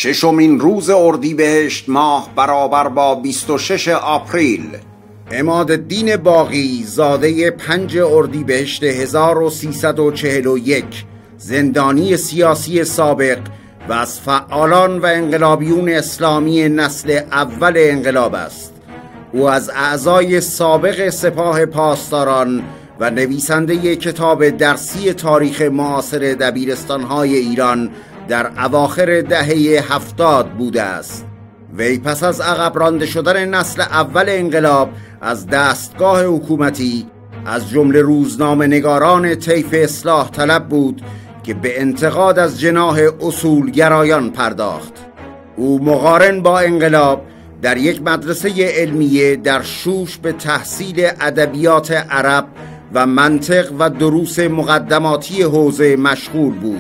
ششمین روز اردیبهشت ماه برابر با 26 آپریل. عمادالدین باقی زاده 5 اردیبهشت 1341 زندانی سیاسی سابق و از فعالان و انقلابیون اسلامی نسل اول انقلاب است. او از اعضای سابق سپاه پاسداران و نویسنده کتاب درسی تاریخ معاصر دبیرستان‌های ایران در اواخر دهه 70 بوده است. وی پس از عقب رانده شدن نسل اول انقلاب از دستگاه حکومتی از جمله روزنامه نگاران طیف اصلاح طلب بود که به انتقاد از جناح اصولگرایان پرداخت. او مقارن با انقلاب در یک مدرسه علمیه در شوش به تحصیل ادبیات عرب و منطق و دروس مقدماتی حوزه مشغول بود.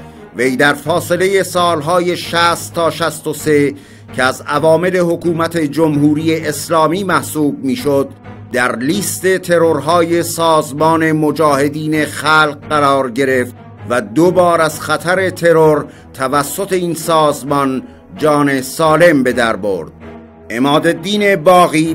وی در فاصله سالهای 60 تا 63 که از عوامل حکومت جمهوری اسلامی محسوب میشد در لیست ترورهای سازمان مجاهدین خلق قرار گرفت و 2 بار از خطر ترور توسط این سازمان جان سالم به در برد. عمادالدین باقی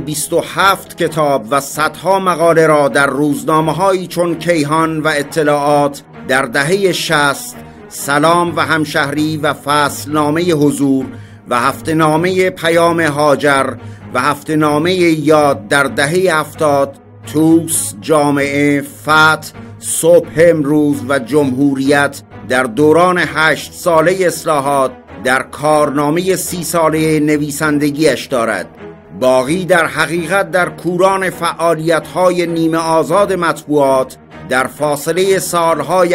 27 کتاب و صدها مقاله را در روزنامه‌هایی چون کیهان و اطلاعات در دهه 60، سلام و همشهری و فصلنامه حضور و هفته‌نامه پیام هاجر و هفته‌نامه یاد در دهه 70، توس، جامعه، فتح، صبح امروز و جمهوریت در دوران 8 ساله اصلاحات در کارنامه 30 ساله نویسندگیش دارد. باقی در حقیقت در کوران فعالیت‌های نیمه آزاد مطبوعات در فاصله سالهای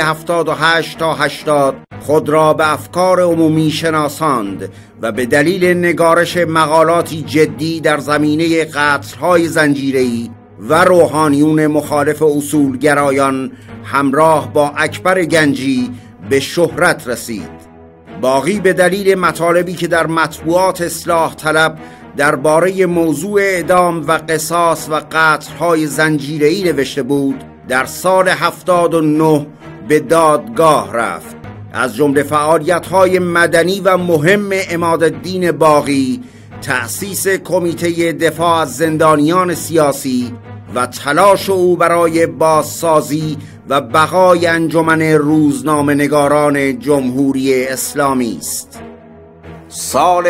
78 تا 80 خود را به افکار عمومی شناساند و به دلیل نگارش مقالاتی جدی در زمینه قتل‌های زنجیره‌ای و روحانیون مخالف اصولگرایان همراه با اکبر گنجی به شهرت رسید. باقی به دلیل مطالبی که در مطبوعات اصلاح طلب درباره موضوع اعدام و قصاص و قتل‌های زنجیره‌ای نوشته بود در سال 79 به دادگاه رفت. از جمله فعالیت‌های مدنی و مهم عمادالدین باقی تأسیس کمیته دفاع از زندانیان سیاسی و تلاش او برای بازسازی و بقای انجمن روزنامه نگاران جمهوری اسلامی است. سال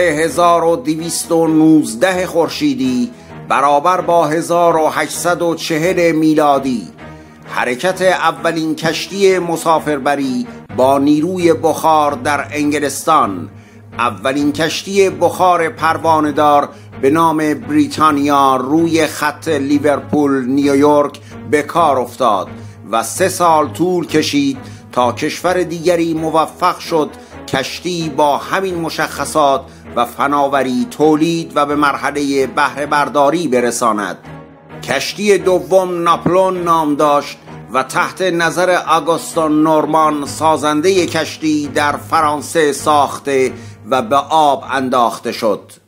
1219 خورشیدی برابر با 1840 میلادی حرکت اولین کشتی مسافربری با نیروی بخار در انگلستان، اولین کشتی بخار پروانه‌دار به نام بریتانیا روی خط لیورپول نیویورک به کار افتاد و 3 سال طول کشید تا کشور دیگری موفق شد کشتی با همین مشخصات و فناوری تولید و به مرحله بهره برداری برساند. کشتی دوم ناپلون نام داشت و تحت نظر آگوستون نورمان سازنده کشتی در فرانسه ساخته و به آب انداخته شد.